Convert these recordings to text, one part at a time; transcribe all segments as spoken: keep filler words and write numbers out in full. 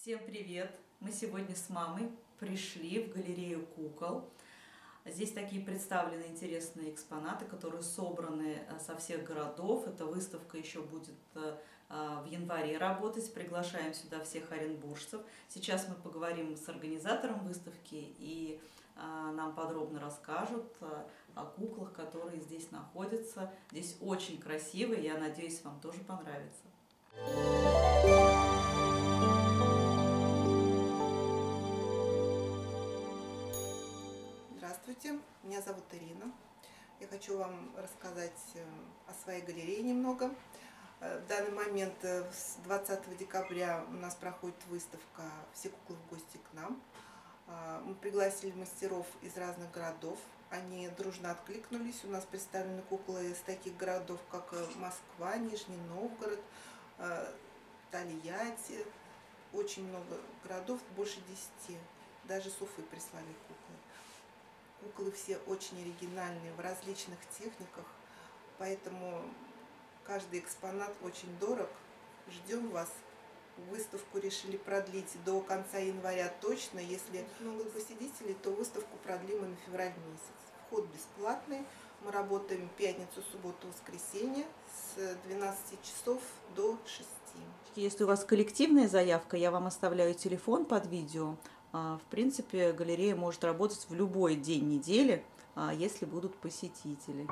Всем привет! Мы сегодня с мамой пришли в галерею кукол. Здесь такие представлены интересные экспонаты, которые собраны со всех городов. Эта выставка еще будет в январе работать. Приглашаем сюда всех оренбуржцев. Сейчас мы поговорим с организатором выставки, и нам подробно расскажут о куклах, которые здесь находятся. Здесь очень красиво, и я надеюсь, вам тоже понравится. Здравствуйте, меня зовут Ирина. Я хочу вам рассказать о своей галерее немного. В данный момент, с двадцатого декабря, у нас проходит выставка «Все куклы в гости к нам». Мы пригласили мастеров из разных городов. Они дружно откликнулись. У нас представлены куклы из таких городов, как Москва, Нижний Новгород, Тольятти. Очень много городов, больше десяти. Даже с Уфы прислали куклы. Куклы все очень оригинальные, в различных техниках, поэтому каждый экспонат очень дорог. Ждем вас. Выставку решили продлить до конца января точно. Если много посетителей, то выставку продлим и на февраль месяц. Вход бесплатный. Мы работаем пятницу, субботу, воскресенье с двенадцати часов до шести. Если у вас коллективная заявка, я вам оставляю телефон под видео. В принципе, галерея может работать в любой день недели, если будут посетители.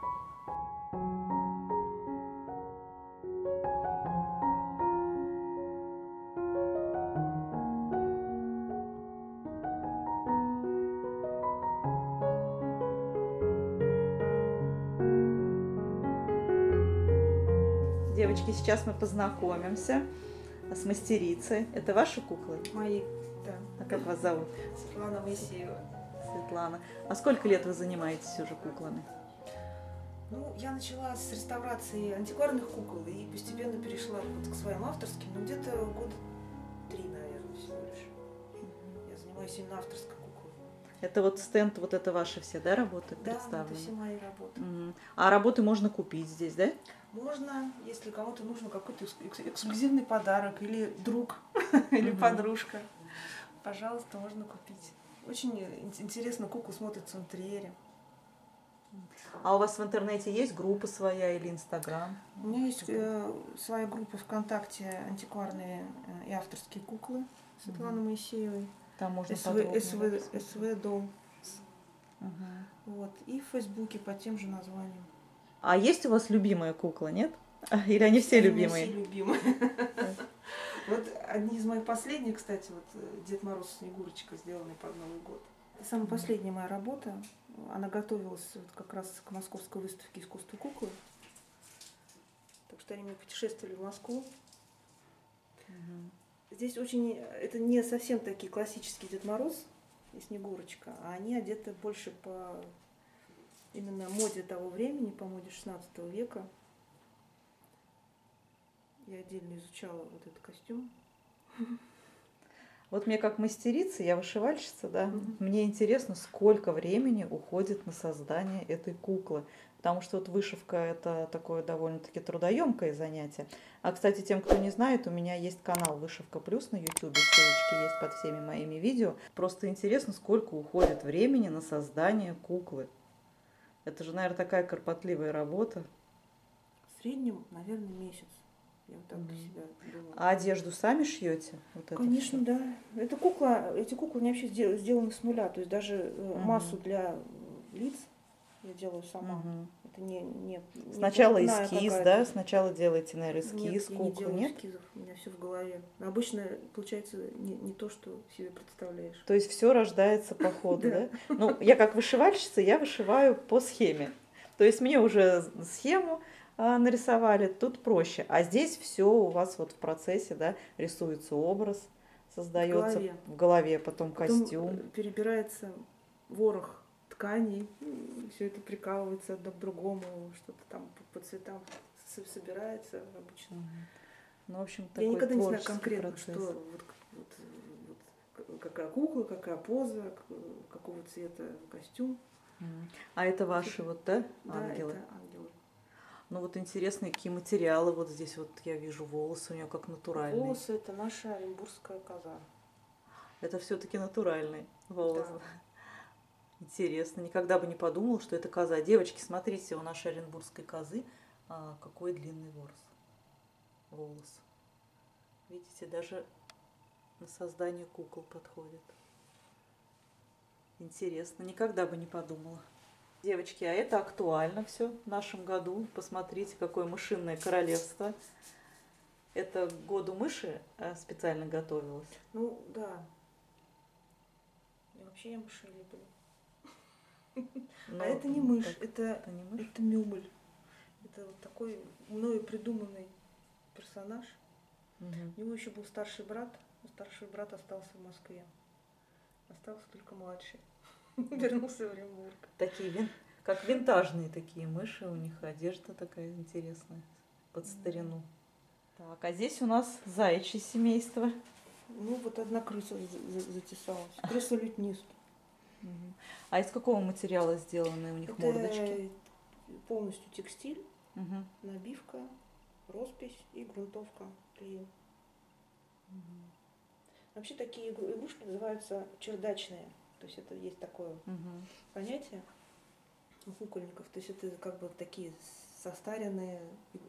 Девочки, сейчас мы познакомимся с мастерицей. Это ваши куклы? Мои, да. А как вас зовут? Светлана Моисеева. Светлана. А сколько лет вы занимаетесь уже куклами? Ну, я начала с реставрации антикварных кукол и постепенно перешла вот к своим авторским, но где-то года три, наверное, всего лишь. Я занимаюсь именно авторской куклой. Это вот стенд, вот это ваши все, да, работы да, представлены? это все мои работы. Угу. А работы можно купить здесь, да? Можно, если кому-то нужен какой-то эксклюзивный подарок, или друг, или подружка. Пожалуйста, можно купить. Очень интересно кукла смотрится в интерьере. А у вас в интернете есть группа своя или Инстаграм? У меня есть э, своя группа ВКонтакте «Антикварные и авторские куклы» Светланы угу. Моисеевой. Там можно СВ Долл. Угу. Вот. И в Фейсбуке по тем же названиям. А есть у вас любимая кукла, нет? Или они все любимые? Все любимые. Вот одни из моих последних, кстати, вот Дед Мороз и Снегурочка, сделанные под Новый год. Это самая последняя моя работа. Она готовилась вот как раз к московской выставке искусства куклы. Так что они мне путешествовали в Москву. Угу. Здесь очень, это не совсем такие классические Дед Мороз и Снегурочка, а они одеты больше по именно моде того времени, по моде шестнадцатого века. Я отдельно изучала вот этот костюм. Вот мне как мастерица, я вышивальщица, да, Mm-hmm. мне интересно, сколько времени уходит на создание этой куклы. Потому что вот вышивка – это такое довольно-таки трудоемкое занятие. А, кстати, тем, кто не знает, у меня есть канал «Вышивка плюс» на ютубе, ссылочки есть под всеми моими видео. Просто интересно, сколько уходит времени на создание куклы. Это же, наверное, такая кропотливая работа. В среднем, наверное, месяц. Я вот так для себя думаю. А одежду сами шьете? Вот Конечно, это да. Это кукла, эти куклы не вообще сделаны с нуля. То есть даже угу. массу для лиц я делаю сама. Угу. Это не, не, Сначала не эскиз, да? Сначала делаете, наверное, эскиз, нет, куклу, я не делаю нет? эскизов, у меня все в голове. Обычно получается не, не то, что себе представляешь. То есть все рождается по ходу, да? Ну, я как вышивальщица, я вышиваю по схеме. То есть мне уже схему нарисовали, тут проще. А здесь все у вас вот в процессе, да, рисуется образ, создается в голове, в голове потом, потом костюм. Перебирается ворох тканей, все это прикалывается одно к другому, что-то там по цветам собирается обычно. Угу. Ну, в общем, я никогда не знаю конкретно, процесс. что вот, вот, вот, какая кукла, какая поза, какого цвета костюм. А это ваши вот, да, да, ангелы? Это ангелы. Ну вот интересные какие материалы. Вот здесь вот я вижу волосы у нее как натуральные. Волосы — это наша оренбургская коза. Это все-таки натуральный волос. Да. Интересно. Никогда бы не подумал, что это коза. Девочки, смотрите, у нашей оренбургской козы а, какой длинный ворс. Волос. Видите, даже на создание кукол подходит. Интересно. Никогда бы не подумала. Девочки, а это актуально все в нашем году. Посмотрите, какое мышиное королевство. Это к году мыши специально готовилось? Ну, да. И вообще я мышей люблю. Но А это не мышь, так, это, это не мышь? это мюмль. Это вот такой мною придуманный персонаж. Угу. У него еще был старший брат. Старший брат остался в Москве. Остался только младший. Вернулся в Оренбург. Такие, вин, как винтажные такие мыши, у них одежда такая интересная, под старину. Так, а здесь у нас заячье семейство. Ну, вот одна крыса затесалась. Крыса-лютнист. Угу. А из какого материала сделаны у них Это мордочки? полностью текстиль, Угу. набивка, роспись и грунтовка клеем. Угу. Вообще такие игрушки называются чердачные. То есть это есть такое Угу. понятие у кукольников. То есть это как бы такие состаренные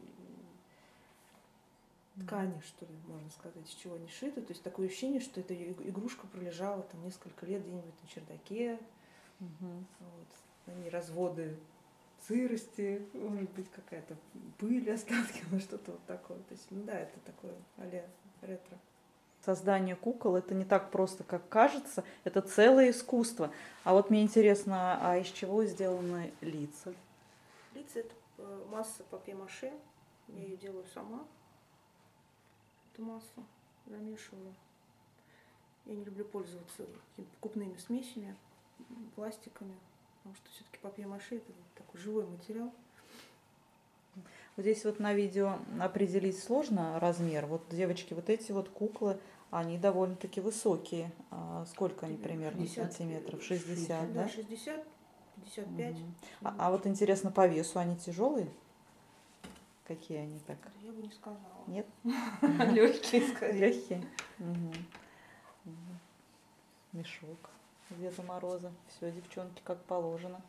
ткани, что ли, можно сказать, из чего они шиты. То есть такое ощущение, что эта игрушка пролежала там несколько лет где-нибудь на чердаке. Угу. Вот. Они разводы сырости, может быть, какая-то пыль, остатки, ну что-то вот такое. То есть, ну да, это такое а-ля ретро. Создание кукол — это не так просто, как кажется. Это целое искусство. А вот мне интересно, а из чего сделаны лица? Лица — это масса папье-маше. Я ее делаю сама. Эту массу замешиваю. Я не люблю пользоваться какими-то покупными смесями, пластиками, потому что все-таки папье-маше — это такой живой материал. Вот здесь вот на видео определить сложно размер. Вот, девочки, вот эти вот куклы, они довольно-таки высокие. А сколько они примерно шестьдесят, сантиметров? шестьдесят, да? да? шестьдесат, пятьдесят пять. Угу. А, а вот интересно, по весу они тяжелые? Какие они так? Я бы не сказала. Нет? Легкие, скорее. Легкие? Угу. Мешок Деда Мороза. Все, девчонки, как положено.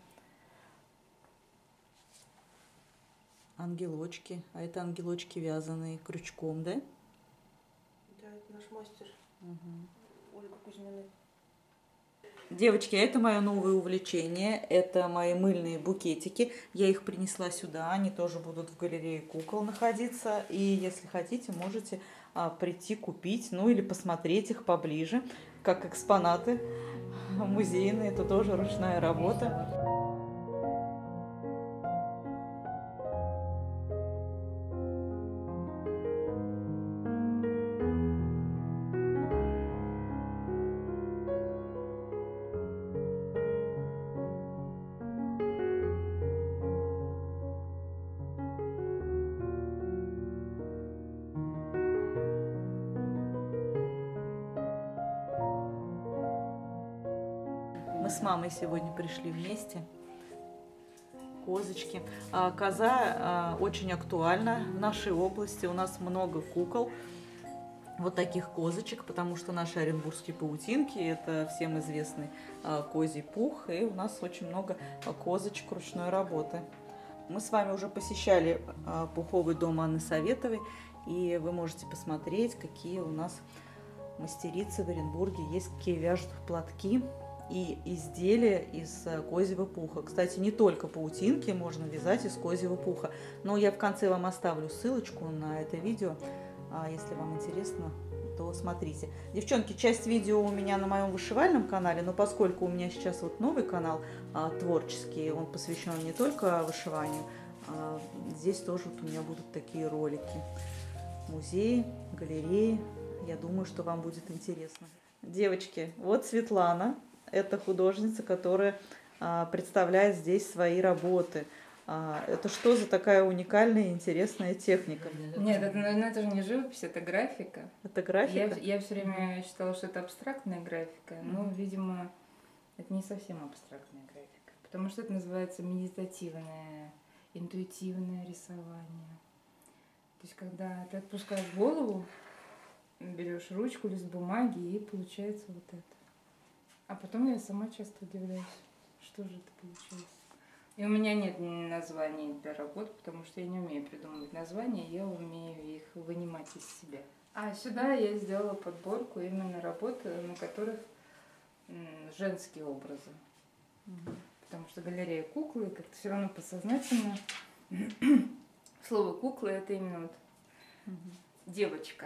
Ангелочки. А это ангелочки вязаные крючком, да? Да, это наш мастер Угу. Ольга Кузьмина. Девочки, это мое новое увлечение. Это мои мыльные букетики. Я их принесла сюда. Они тоже будут в галерее кукол находиться. И если хотите, можете а, прийти купить, ну или посмотреть их поближе, как экспонаты музейные. Это тоже ручная работа. Мы с мамой сегодня пришли вместе. Козочки. А, коза а, очень актуальна в нашей области. У нас много кукол. Вот таких козочек, потому что наши оренбургские паутинки — это всем известный а, козий пух. И у нас очень много а, козочек ручной работы. Мы с вами уже посещали а, пуховый дом Анны Советовой. И вы можете посмотреть, какие у нас мастерицы в Оренбурге есть, какие вяжут платки и изделия из козьего пуха. Кстати, не только паутинки можно вязать из козьего пуха, но я в конце вам оставлю ссылочку на это видео. Если вам интересно, то смотрите. Девчонки, часть видео у меня на моем вышивальном канале, но поскольку у меня сейчас вот новый канал а, творческий, он посвящен не только вышиванию, а, здесь тоже вот у меня будут такие ролики. Музеи, галереи. Я думаю, что вам будет интересно. Девочки, вот Светлана. Это художница, которая а, представляет здесь свои работы. А, это что за такая уникальная и интересная техника? Нет, это, наверное, это же не живопись, это графика. Это графика? Я, я все время считала, что это абстрактная графика, но, mm-hmm. видимо, это не совсем абстрактная графика, потому что это называется медитативная интуитивное рисование. То есть, когда ты отпускаешь голову, берешь ручку, лист бумаги, и получается вот это. А потом я сама часто удивляюсь, что же это получилось. И у меня нет названий для работ, потому что я не умею придумывать названия, я умею их вынимать из себя. А сюда я сделала подборку именно работ, на которых женские образы. Угу. Потому что галерея куклы, как-то все равно подсознательно. Слово кукла это именно вот угу. девочка.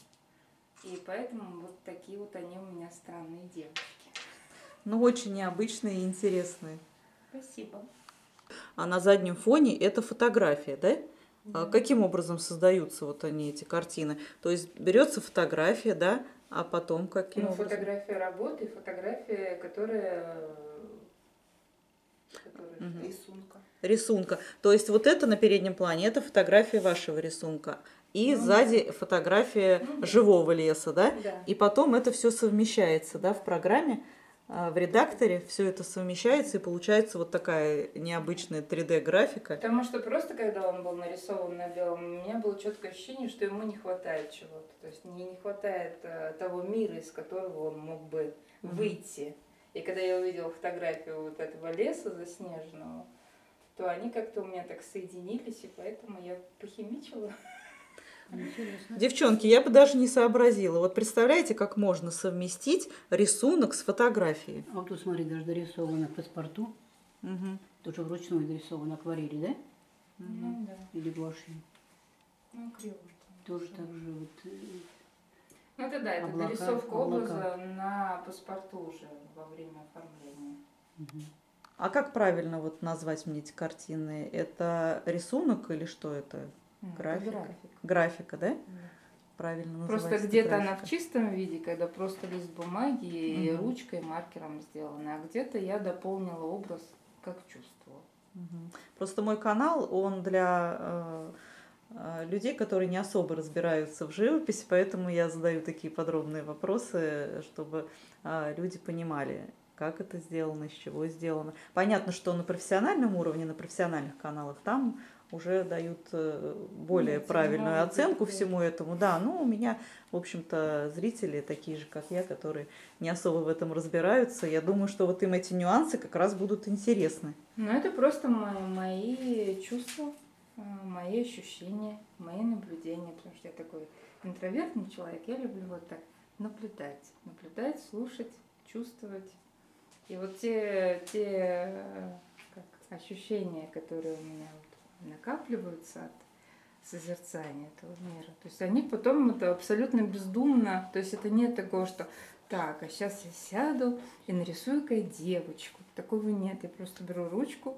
И поэтому вот такие вот они у меня странные девочки. Ну, очень необычные и интересные. Спасибо. А на заднем фоне это фотография, да? Да. Каким образом создаются вот они, эти картины? То есть берется фотография, да, а потом каким ну, образом? Фотография работы, фотография, которая... которая... Угу. Рисунка. Рисунка. То есть вот это на переднем плане, это фотография вашего рисунка. И ну, сзади да. фотография ну, да. живого леса, да? Да. И потом это все совмещается, да, в программе. В редакторе все это совмещается, и получается вот такая необычная три дэ графика. Потому что просто когда он был нарисован на белом, у меня было четкое ощущение, что ему не хватает чего-то. То есть мне не хватает э, того мира, из которого он мог бы mm-hmm. выйти. И когда я увидела фотографию вот этого леса заснеженного, то они как-то у меня так соединились, и поэтому я похимичила. Интересно. Девчонки, я бы даже не сообразила. Вот представляете, как можно совместить рисунок с фотографией? А вот тут, смотри, даже дорисовано в паспорту. Угу. Тоже вручную дорисовано акварели, да? Угу. Ну, да. Или гуашью. Ну, криво. Тоже так же вот... Ну, это да, это облака, дорисовка облака. Образа на паспорту уже во время оформления. Угу. А как правильно вот назвать мне эти картины? Это рисунок или что это? Графика. Графика. Графика, да? Да. Правильно просто называется. Где-то графика. Она в чистом виде, когда просто лист бумаги и угу. ручкой, маркером сделана. А где-то я дополнила образ как чувствовала. Угу. Просто мой канал, он для э, э, людей, которые не особо разбираются в живописи, поэтому я задаю такие подробные вопросы, чтобы э, люди понимали, как это сделано, из чего сделано. Понятно, что на профессиональном уровне, на профессиональных каналах там уже дают более Нет, правильную оценку всему этому. Да, ну у меня, в общем-то, зрители такие же, как я, которые не особо в этом разбираются. Я думаю, что вот им эти нюансы как раз будут интересны. Ну, это просто мои, мои чувства, мои ощущения, мои наблюдения, потому что я такой интровертный человек, я люблю вот так наблюдать, наблюдать, слушать, чувствовать. И вот те, те как, ощущения, которые у меня вот накапливаются от созерцания этого мира. То есть они потом это абсолютно бездумно, то есть это нет такого, что так, а сейчас я сяду и нарисую-ка девочку. Такого нет, я просто беру ручку,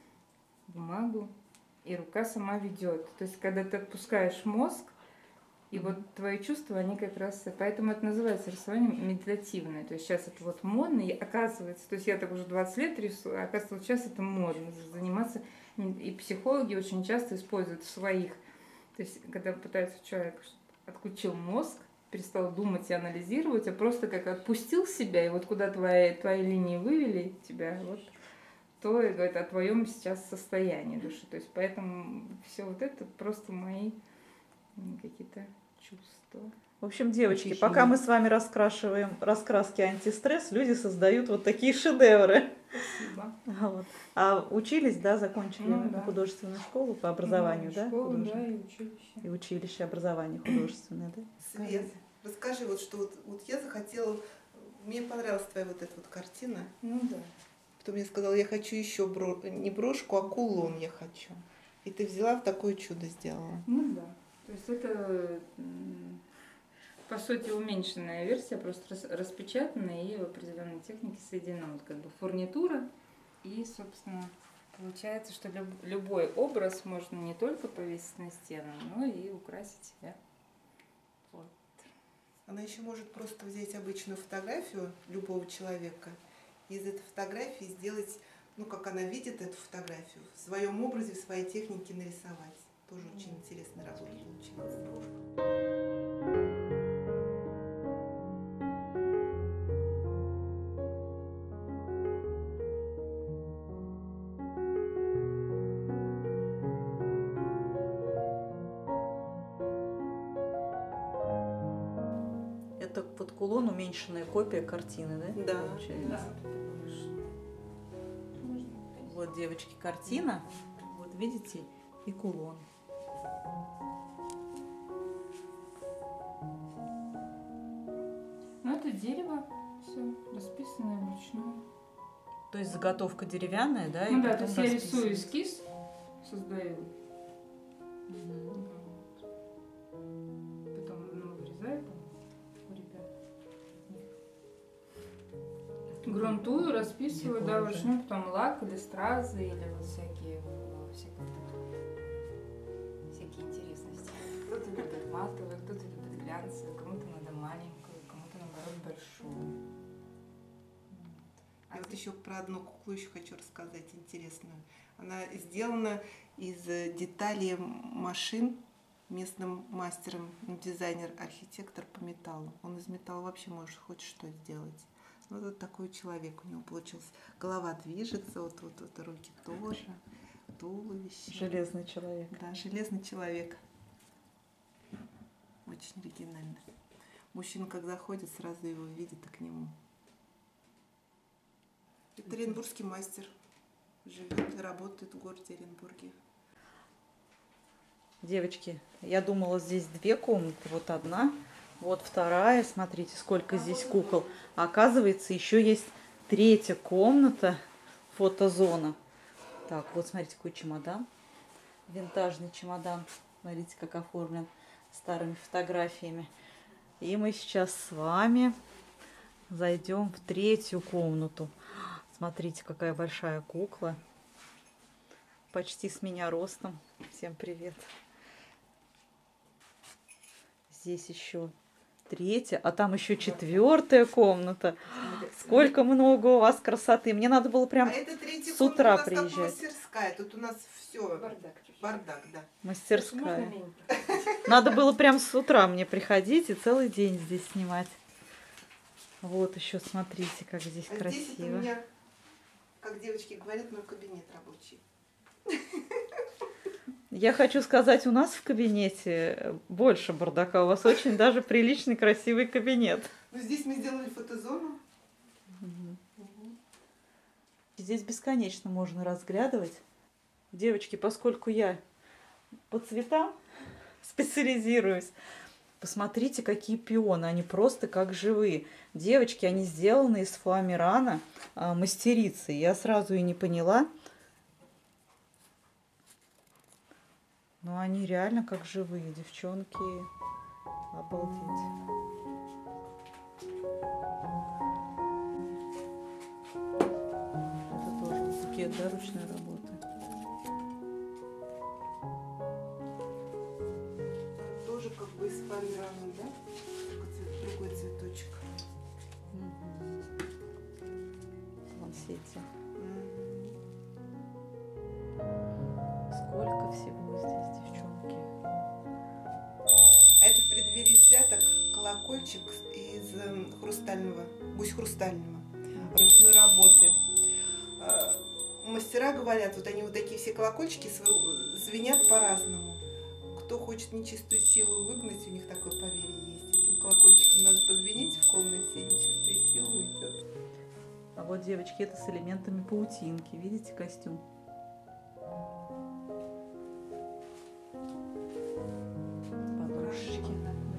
бумагу, и рука сама ведет. То есть когда ты отпускаешь мозг, и вот твои чувства, они как раз, поэтому это называется рисование медитативное. То есть сейчас это вот модно, и оказывается, то есть я так уже двадцать лет рисую, а оказывается, вот сейчас это модно заниматься. И психологи очень часто используют в своих. То есть, когда пытается человек отключил мозг, перестал думать и анализировать, а просто как отпустил себя, и вот куда твои, твои линии вывели тебя, вот, то и говорит о твоем сейчас состоянии души. То есть, поэтому все вот это просто мои какие-то чувства. В общем, девочки, Ощущения. Пока мы с вами раскрашиваем раскраски антистресс, люди создают вот такие шедевры. Спасибо. Вот. А учились, да, закончили ну, да. художественную школу по образованию, ну, да? Школу, да, и училище. И училище образования художественное, да? Свет, расскажи, вот что вот, вот я захотела, мне понравилась твоя вот эта вот картина. Ну да. Потом я сказала, я хочу еще бро... не брошку, а кулон я хочу. И ты взяла, в такое чудо сделала. Ну да. То есть это, по сути, уменьшенная версия, просто распечатанная и в определенной технике соединена. Вот как бы фурнитура. И, собственно, получается, что люб, любой образ можно не только повесить на стену, но и украсить себя. Вот. Она еще может просто взять обычную фотографию любого человека и из этой фотографии сделать, ну, как она видит эту фотографию, в своем образе, в своей технике нарисовать. Тоже очень интересная работа получилась. Это вот кулон, уменьшенная копия картины, да? Да. Получается? Вот, девочки, картина. Вот видите, и кулон. Ну, это дерево, все расписанное вручную. То есть заготовка деревянная, да? Ну и да, то потом есть я рисую расписывается. эскиз, создаю. Мгм. Вот. Потом ну, вырезаю там у ребят. Грунтую, расписываю, Его да, уже. вручную, потом лак или стразы, или вот всякие, э, всякие, всякие интересности. Кто-то любит матовые, кто-то любит глянцевые, кому-то надо маленькую, кому-то наоборот большую. И вот еще про одну куклу еще хочу рассказать интересную. Она сделана из деталей машин местным мастером, дизайнер, архитектор по металлу. Он из металла вообще может хоть что сделать. Вот, вот такой человек у него получился. Голова движется, вот, вот, вот руки тоже, туловище. Железный человек. Да, железный человек. Очень оригинально. Мужчина, как заходит, сразу его видит и к нему. Это оренбургский мастер. Живет и работает в городе Оренбурге. Девочки, я думала, здесь две комнаты. Вот одна, вот вторая. Смотрите, сколько здесь кукол. А оказывается, еще есть третья комната, фотозона. Так, вот смотрите, какой чемодан. Винтажный чемодан. Смотрите, как оформлен старыми фотографиями. И мы сейчас с вами зайдем в третью комнату. Смотрите, какая большая кукла. Почти с меня ростом. Всем привет. Здесь еще третья, а там еще четвертая комната. Сколько много у вас красоты. Мне надо было прям А это третья с утра комната, у нас как приезжать. мастерская. Тут у нас все Бардак. бардак, да. мастерская. Можно меньше? Надо было прям с утра мне приходить и целый день здесь снимать. Вот еще смотрите, как здесь А здесь это у красиво. меня, как девочки говорят, мой кабинет рабочий. Я хочу сказать, у нас в кабинете больше бардака. У вас очень даже приличный, красивый кабинет. Ну, здесь мы сделали фотозону. Здесь бесконечно можно разглядывать. Девочки, поскольку я по цветам специализируюсь, посмотрите, какие пионы. Они просто как живые. Девочки, они сделаны из фоамирана а, мастерицы. Я сразу и не поняла. Но они реально как живые. Девчонки, обалдеть. Это тоже букет, да, ручной работы. Тоже как бы из фоамирана, да? Только цвет- другой цветочек. Лансете. Мгм. Сколько всего здесь, девчонки. А это в преддверии святок колокольчик из эм, хрустального, гусь хрустального, ручной работы. А, Мастера говорят, вот они вот такие все колокольчики свои- звенят по-разному. Кто хочет нечистую силу выгнать, у них такое поверье есть. Этим колокольчиком надо позвенеть в комнате, и нечистая сила уйдет. А вот, девочки, это с элементами паутинки. Видите костюм? Подушечки.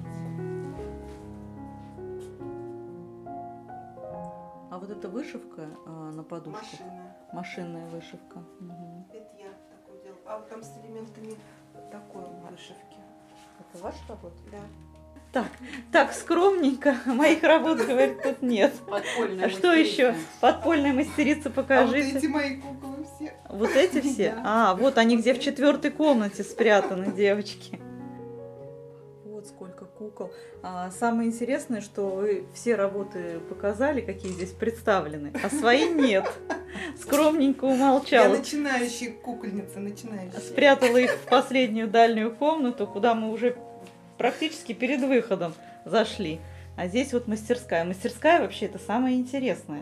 А вот эта вышивка а, на подушках, Машина. машинная вышивка. Мгм. Это я такой делала. А вот там с элементами такой вышивки. Это ваша работа? Да. Так, так скромненько. Моих работ, говорит, тут нет. Подпольная А что еще? мастерица. Подпольная мастерица, А вот покажите. эти мои куклы все. Вот эти все? Да. А, вот они где в четвертой комнате спрятаны, девочки. Вот сколько кукол. А, самое интересное, что вы все работы показали, какие здесь представлены, а свои нет. Скромненько Я умолчала. начинающая кукольница, начинающая. Спрятала их в последнюю дальнюю комнату, куда мы уже практически перед выходом зашли. А здесь вот мастерская. Мастерская вообще это самое интересное.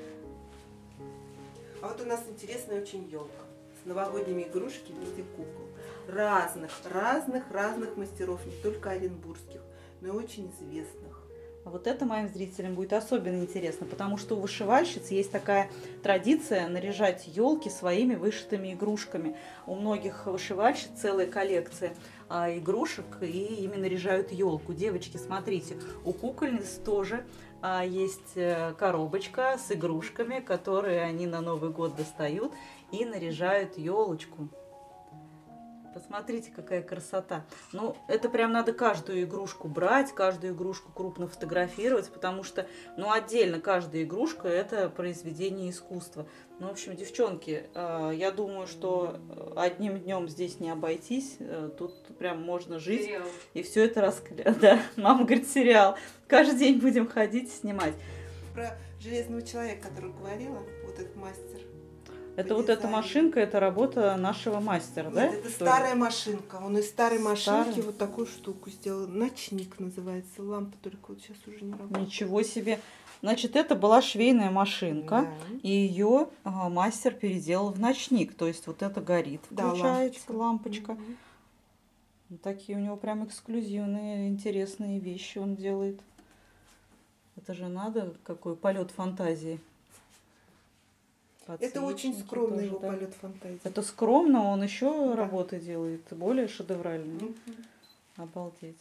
А вот у нас интересная очень елка с новогодними игрушками в виде кукол. Разных, разных, разных мастеров, не только оренбургских, но и очень известных. Вот это моим зрителям будет особенно интересно, потому что у вышивальщиц есть такая традиция наряжать елки своими вышитыми игрушками. У многих вышивальщиц целая коллекция а, игрушек, и ими наряжают елку. Девочки, смотрите, у кукольниц тоже а, есть коробочка с игрушками, которые они на Новый год достают и наряжают елочку. Посмотрите, какая красота. Ну, это прям надо каждую игрушку брать, каждую игрушку крупно фотографировать, потому что, ну, отдельно каждая игрушка – это произведение искусства. Ну, в общем, девчонки, я думаю, что одним днем здесь не обойтись. Тут прям можно жить. Сериал. И все это раскрыть. Да, мама говорит, сериал. Каждый день будем ходить, снимать. Про железного человека, который говорила, вот этот мастер. Это вот эта машинка, это работа нашего мастера, Нет, да? это Что старая машинка. Он из старой машинки Старая? вот такую штуку сделал. Ночник называется. Лампа только вот сейчас уже не работает. Ничего себе. Значит, это была швейная машинка, Да. и ее а, мастер переделал в ночник. То есть вот это горит, Да, включается лампочка. лампочка. Мгм. Вот такие у него прям эксклюзивные, интересные вещи он делает. Это же надо, какой полет фантазии. Это очень Подсвечники скромный тоже, его да. полет фантазии. Это скромно, он еще Да. работы делает, более шедевральные. Мгм. Обалдеть.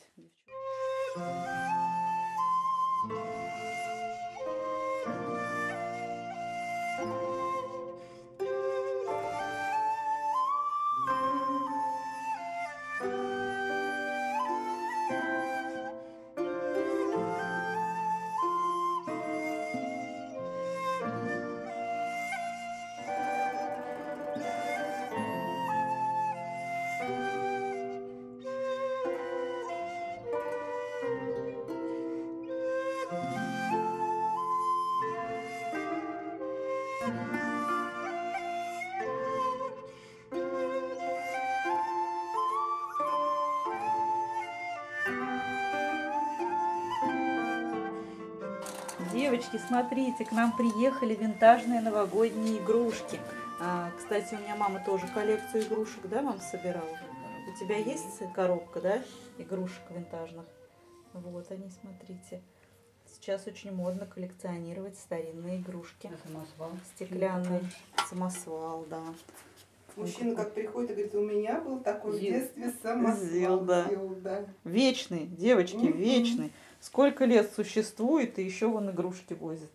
Девочки, смотрите, к нам приехали винтажные новогодние игрушки. А, кстати, у меня мама тоже коллекцию игрушек, да, мама собирала? У тебя есть коробка, да, игрушек винтажных? Вот они, смотрите. Сейчас очень модно коллекционировать старинные игрушки. Самосвал. Стеклянный самосвал, да. Мужчина как приходит и говорит, у меня был такой в Зил. детстве самосвал. Зил, да. Зил, да. Вечный, девочки, Мгм. вечный. Сколько лет существует, и еще вон игрушки возят.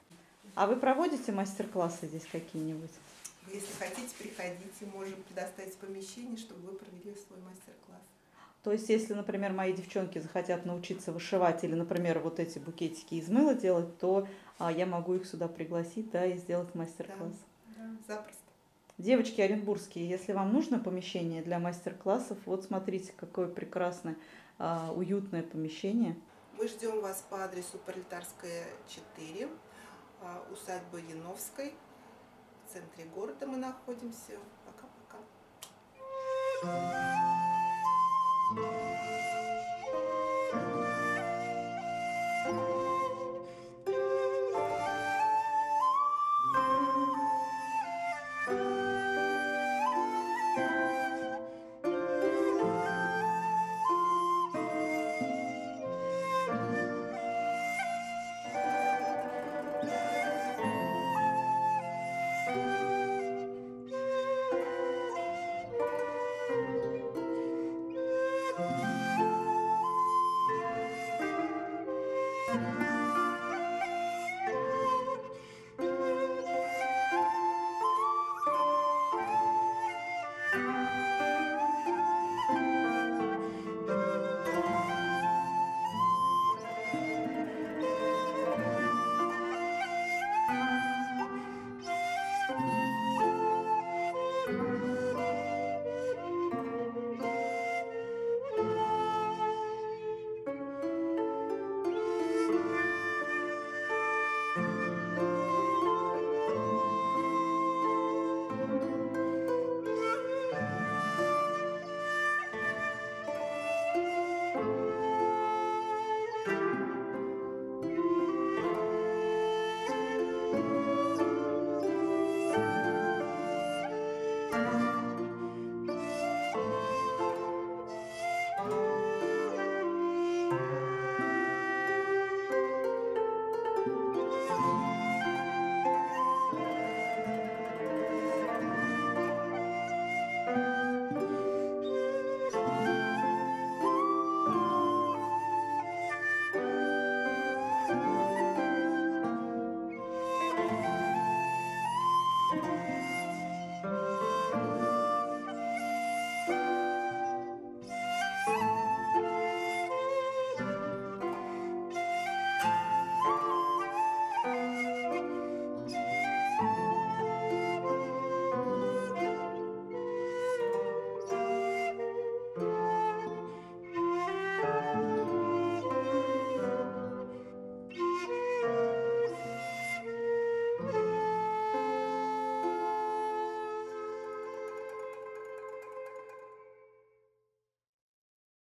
А вы проводите мастер-классы здесь какие-нибудь? Если хотите, приходите, можем предоставить помещение, чтобы вы провели свой мастер-класс. То есть, если, например, мои девчонки захотят научиться вышивать или, например, вот эти букетики из мыла делать, то а, я могу их сюда пригласить, да, и сделать мастер-класс. Да, запросто. Девочки оренбургские, если вам нужно помещение для мастер-классов, вот смотрите, какое прекрасное, а, уютное помещение. Мы ждем вас по адресу Пролетарская, четыре, а, усадьба Яновской. В центре города мы находимся. Пока-пока. Thank you.